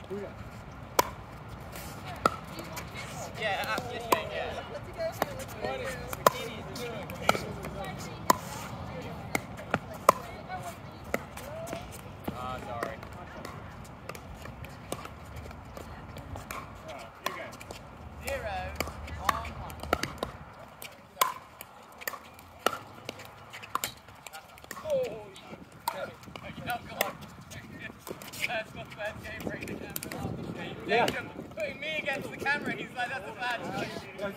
Yeah, after this game, yeah. Ah, sorry. Zero. That's my first game breaking the camera. Yeah. Putting me against the camera, he's like, that's a bad choice.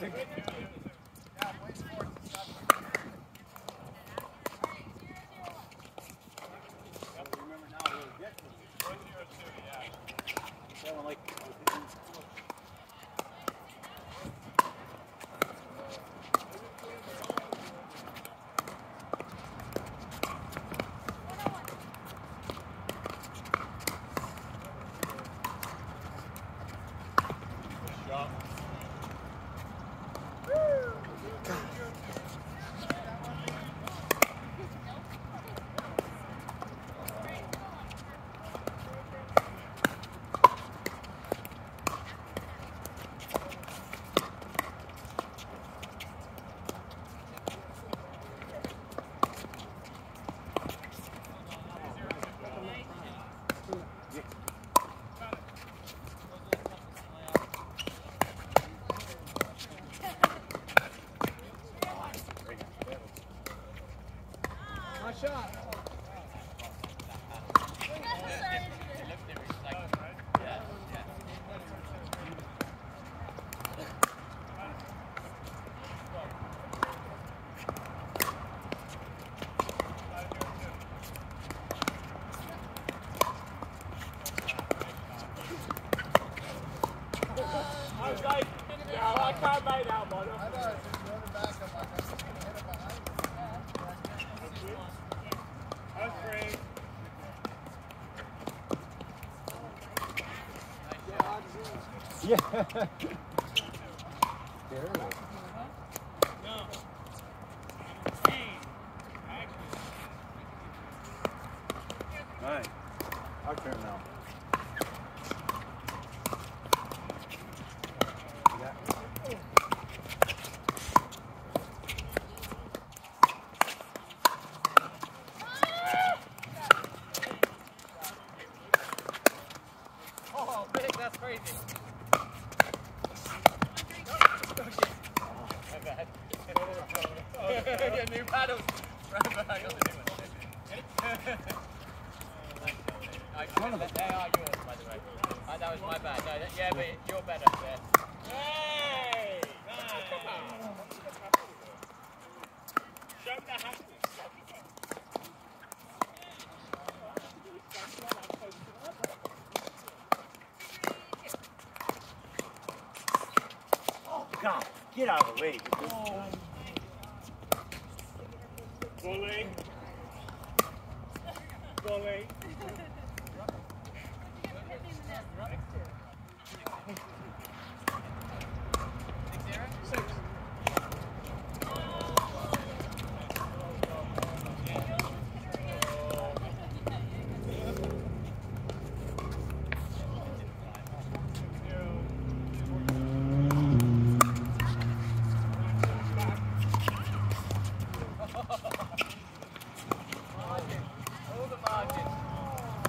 Shot. I was like, no, I can't make that one. I know, it's just running back. I'm like, I can't hit it behind me. That's great. Yeah. No. Nice. Our turn now. Oh, big, that's crazy. My bad. New paddles. Right back. They are yours, by the way. That was my bad. No, yeah, but you're better. Yeah. Hey! Come on. Show me the happiness. God, get out of the way. Volley. Volley. All the margins.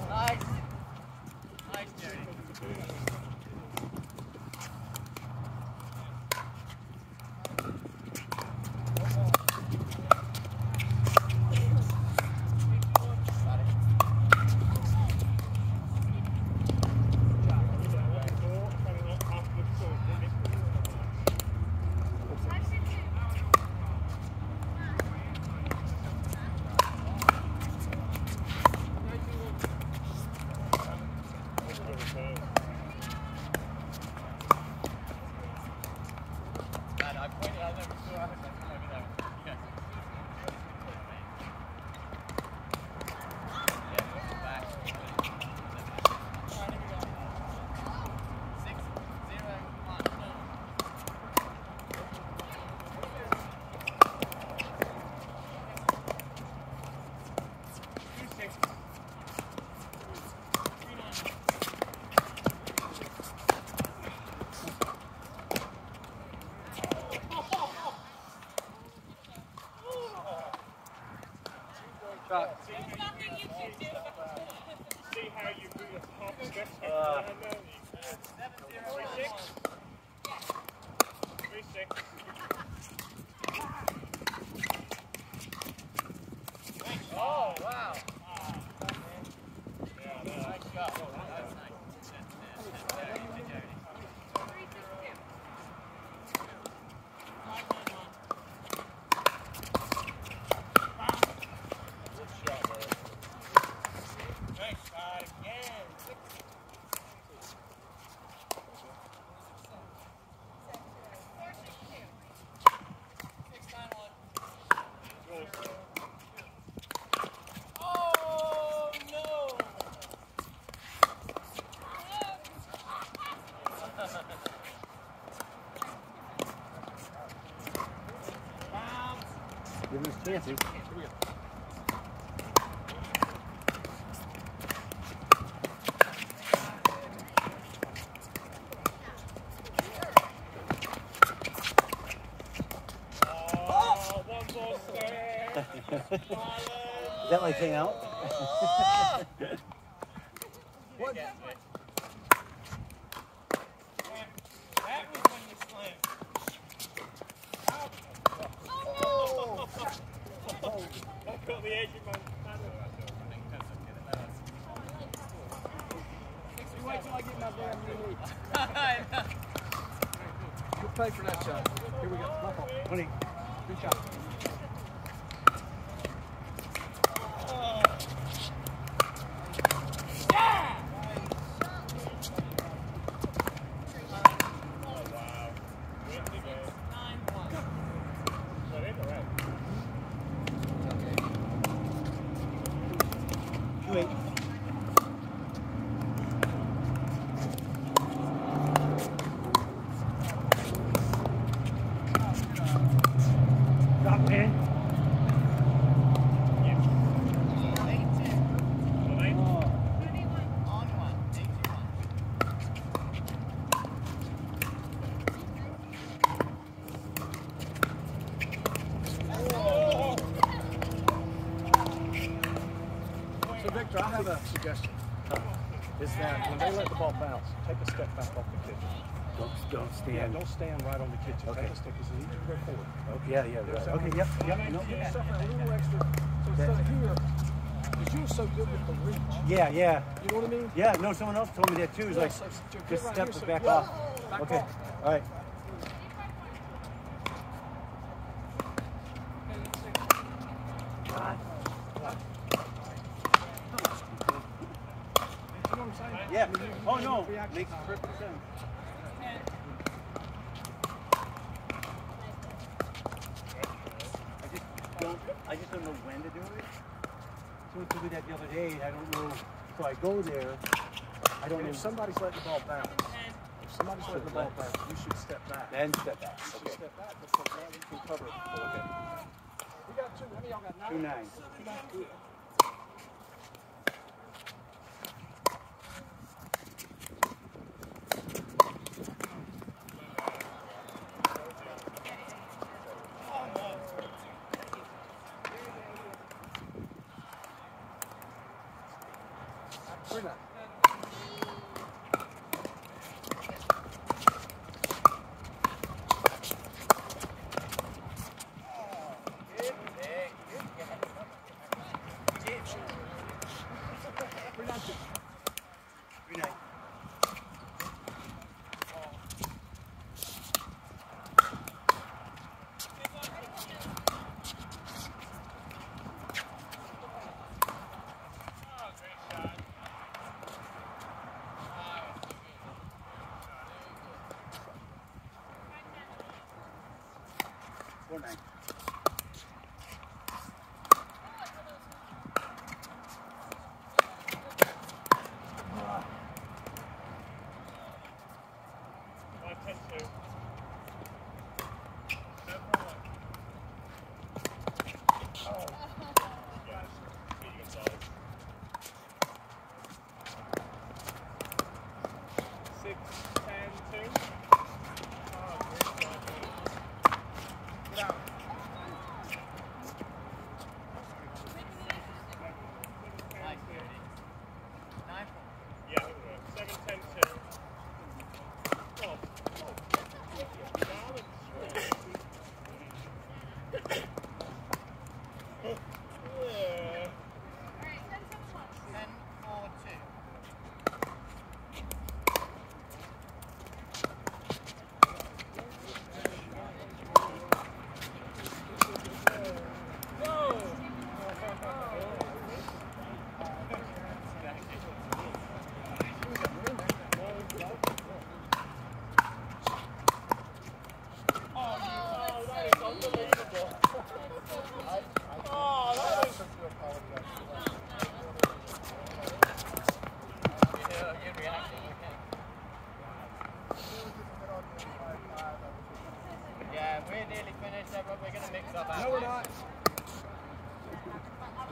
up. That was nice. Give him his chances. Oh, one more step. Is that like hang out? What? That was when you slammed. I've got the edge of my paddle. You wait till I get my damn knee. Good play for that shot. Here we go. My fault. 20. Good shot. Wait. Drop in. So, Victor, I have a suggestion. Is that when they let the ball bounce, take a step back off the kitchen. Don't stand. Yeah, don't stand right on the kitchen. Okay. Take a step because you need to go forward. Okay, yeah. Right. Okay, yep. No. Give yourself a little extra. So instead of here, because you were so good with the reach. Yeah. You know what I mean? Yeah, no, someone else told me that too. It's like, So get just right step here, it so- back yeah. off. Back Okay, off. all right. You know what I'm saying? Yeah. I mean, Oh, no. reaction Makes time. perfect sense. I just don't know when to do it. So to do that the other day, I don't know. So I go there. I don't And know. if somebody's letting the ball bounce, you should step back. Then step back. You should Okay. step back because now you can cover it. Okay. We got two. How many y'all got? 2-9. 9. Good. We're not. We're not. 3-9. Four nine. Get out.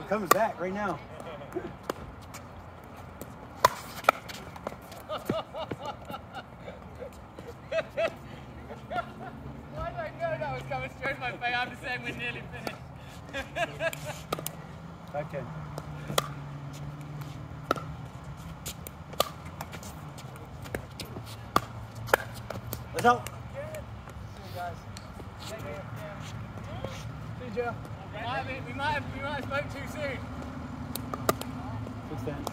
coming back right now. Why did I know that was coming straight in my face? I'm just saying we're nearly finished. 5-10. Let's out. See you, Jeff. We might have spoke too soon. Good stand.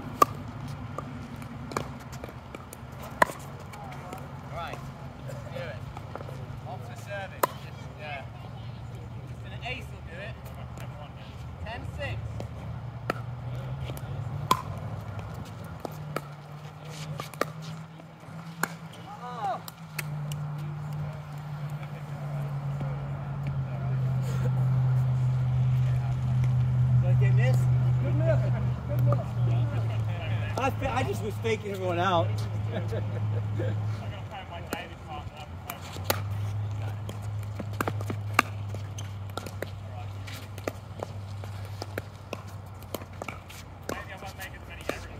Right, let's do it. Off the service. Just an ace will do it. 10-6. Get miss? Good miss. Good miss. I just was faking everyone out. I'm going to play my David part. Maybe I won't make as many errors.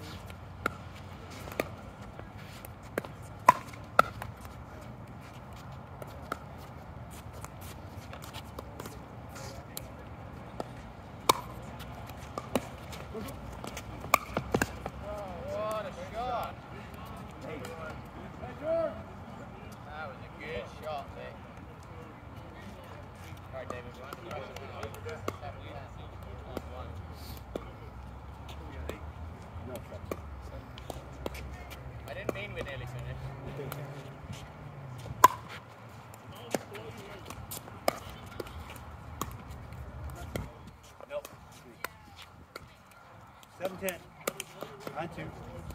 What a shot. That was a good shot, Vic. All right, David. I didn't mean we're nearly finished. Nope. 7-10. On 2.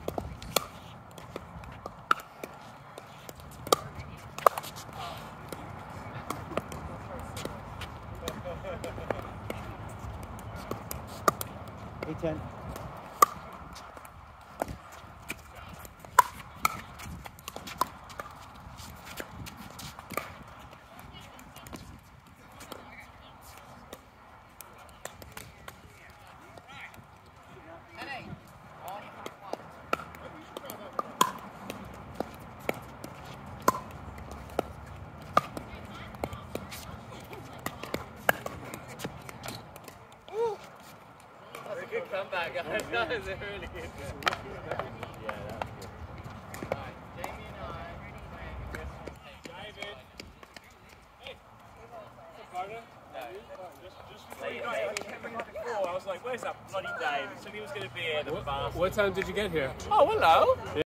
Hey, 10. Good comeback, guys. That was a really good one. Yeah, that was good. Alright, Jamie and I playing David. Hey. No. So you know, I kept ringing before. I was like, where's that bloody Dave? He said he was going to be here. The bastard. What time did you get here? Oh, hello.